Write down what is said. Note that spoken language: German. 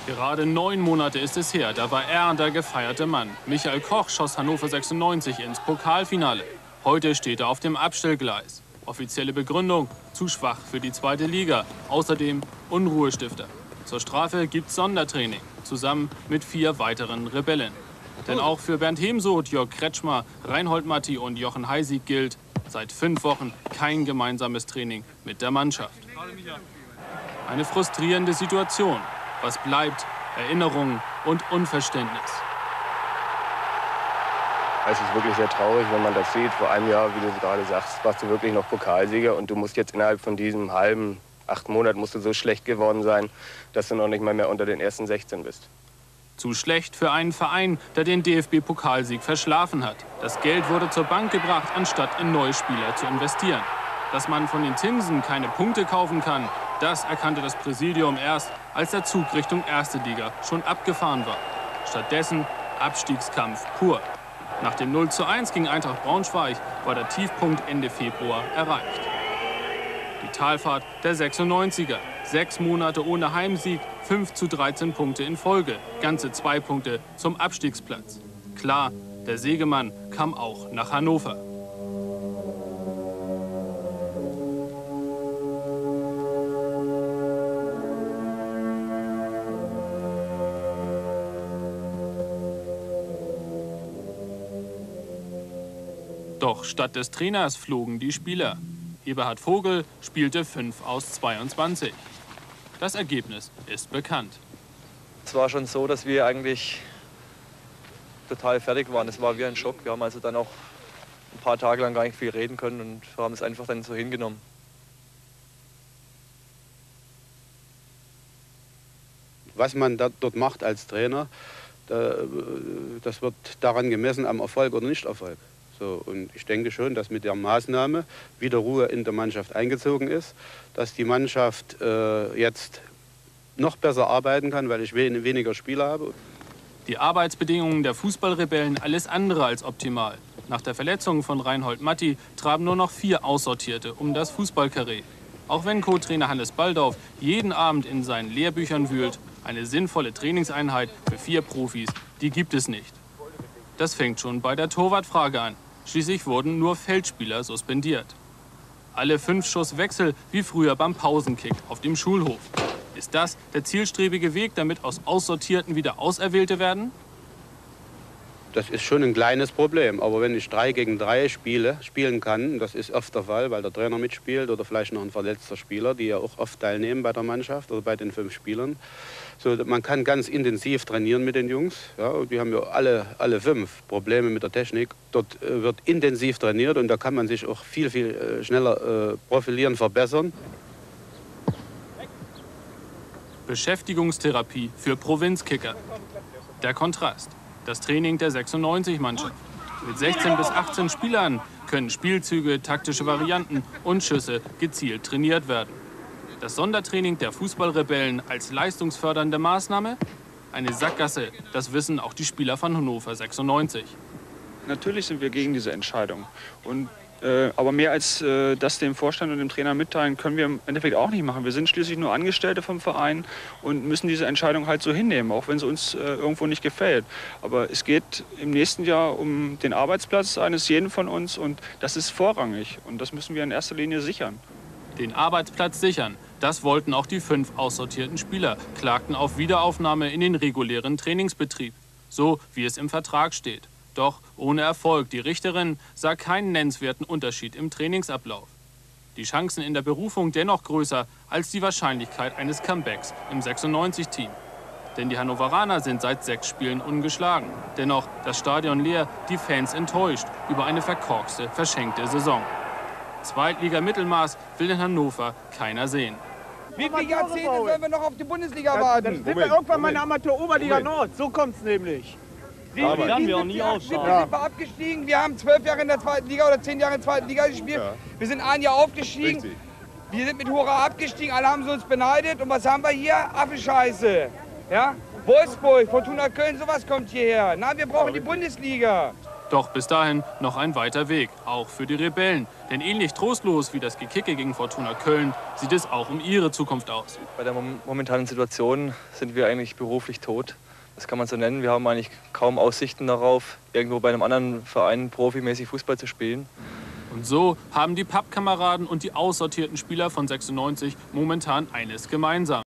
Gerade 9 Monate ist es her, da war er der gefeierte Mann. Michael Koch schoss Hannover 96 ins Pokalfinale. Heute steht er auf dem Abstellgleis. Offizielle Begründung: zu schwach für die 2. Liga. Außerdem Unruhestifter. Zur Strafe gibt's Sondertraining, zusammen mit 4 weiteren Rebellen. Denn auch für Bernd Hemsoth, Jörg Kretschmer, Reinhold Matti und Jochen Heisig gilt: seit 5 Wochen kein gemeinsames Training mit der Mannschaft. Eine frustrierende Situation. Was bleibt? Erinnerungen und Unverständnis. Es ist wirklich sehr traurig, wenn man das sieht. Vor einem Jahr, wie du gerade sagst, warst du wirklich noch Pokalsieger. Und du musst jetzt innerhalb von diesem halben, 8 Monaten musst du so schlecht geworden sein, dass du noch nicht mal mehr unter den ersten 16 bist. Zu schlecht für einen Verein, der den DFB-Pokalsieg verschlafen hat. Das Geld wurde zur Bank gebracht, anstatt in neue Spieler zu investieren. Dass man von den Zinsen keine Punkte kaufen kann, das erkannte das Präsidium erst, als der Zug Richtung 1. Liga schon abgefahren war. Stattdessen Abstiegskampf pur. Nach dem 0:1 gegen Eintracht Braunschweig war der Tiefpunkt Ende Februar erreicht. Die Talfahrt der 96er. 6 Monate ohne Heimsieg, 5:13 Punkte in Folge. Ganze 2 Punkte zum Abstiegsplatz. Klar, der Sägemann kam auch nach Hannover. Doch statt des Trainers flogen die Spieler. Eberhard Vogel spielte 5 aus 22. Das Ergebnis ist bekannt. Es war schon so, dass wir eigentlich total fertig waren. Es war wie ein Schock. Wir haben also dann auch ein paar Tage lang gar nicht viel reden können und haben es einfach dann so hingenommen. Was man dort macht als Trainer, das wird daran gemessen am Erfolg oder Nichterfolg. So, und ich denke schon, dass mit der Maßnahme wieder Ruhe in der Mannschaft eingezogen ist, dass die Mannschaft jetzt noch besser arbeiten kann, weil ich weniger Spieler habe. Die Arbeitsbedingungen der Fußballrebellen alles andere als optimal. Nach der Verletzung von Reinhold Matti traben nur noch 4 Aussortierte um das Fußballkarree. Auch wenn Co-Trainer Hannes Baldauf jeden Abend in seinen Lehrbüchern wühlt, eine sinnvolle Trainingseinheit für 4 Profis, die gibt es nicht. Das fängt schon bei der Torwartfrage an. Schließlich wurden nur Feldspieler suspendiert. Alle 5 Schuss Wechsel wie früher beim Pausenkick auf dem Schulhof. Ist das der zielstrebige Weg, damit aus Aussortierten wieder Auserwählte werden? Das ist schon ein kleines Problem. Aber wenn ich 3 gegen 3 spielen kann, das ist oft der Fall, weil der Trainer mitspielt oder vielleicht noch ein verletzter Spieler, die ja auch oft teilnehmen bei der Mannschaft oder bei den 5 Spielern. So, man kann ganz intensiv trainieren mit den Jungs. Ja, und die haben ja alle 5 Probleme mit der Technik. Dort wird intensiv trainiert und da kann man sich auch viel schneller profilieren, verbessern. Beschäftigungstherapie für Provinzkicker. Der Kontrast. Das Training der 96-Mannschaft. Mit 16 bis 18 Spielern können Spielzüge, taktische Varianten und Schüsse gezielt trainiert werden. Das Sondertraining der Fußballrebellen als leistungsfördernde Maßnahme? Eine Sackgasse, das wissen auch die Spieler von Hannover 96. Natürlich sind wir gegen diese Entscheidung. Aber mehr als das dem Vorstand und dem Trainer mitteilen, können wir im Endeffekt auch nicht machen. Wir sind schließlich nur Angestellte vom Verein und müssen diese Entscheidung halt so hinnehmen, auch wenn sie uns irgendwo nicht gefällt. Aber es geht im nächsten Jahr um den Arbeitsplatz eines jeden von uns und das ist vorrangig. Und das müssen wir in erster Linie sichern. Den Arbeitsplatz sichern, das wollten auch die 5 aussortierten Spieler, klagten auf Wiederaufnahme in den regulären Trainingsbetrieb. So wie es im Vertrag steht. Doch ohne Erfolg. Die Richterin sah keinen nennenswerten Unterschied im Trainingsablauf. Die Chancen in der Berufung dennoch größer als die Wahrscheinlichkeit eines Comebacks im 96-Team. Denn die Hannoveraner sind seit 6 Spielen ungeschlagen. Dennoch das Stadion leer, die Fans enttäuscht über eine verkorkste, verschenkte Saison. Zweitliga-Mittelmaß will in Hannover keiner sehen. Wie viele Jahrzehnte sollen wir noch auf die Bundesliga warten? Dann sind wir irgendwann mal in der Amateur-Oberliga Nord. So kommt's nämlich. Wie sind wir abgestiegen? Wir haben 12 Jahre in der 2. Liga oder 10 Jahre in der 2. Liga gespielt. Ja. Wir sind ein Jahr aufgestiegen. Richtig. Wir sind mit Hurra abgestiegen. Alle haben sie uns beneidet. Und was haben wir hier? Affenscheiße. Ja? Wolfsburg, Fortuna Köln, sowas kommt hierher. Na, wir brauchen die Bundesliga. Doch bis dahin noch ein weiter Weg, auch für die Rebellen. Denn ähnlich trostlos wie das Gekicke gegen Fortuna Köln sieht es auch um ihre Zukunft aus. Bei der momentanen Situation sind wir eigentlich beruflich tot. Das kann man so nennen. Wir haben eigentlich kaum Aussichten darauf, irgendwo bei einem anderen Verein profimäßig Fußball zu spielen. Und so haben die Pappkameraden und die aussortierten Spieler von 96 momentan eines gemeinsam.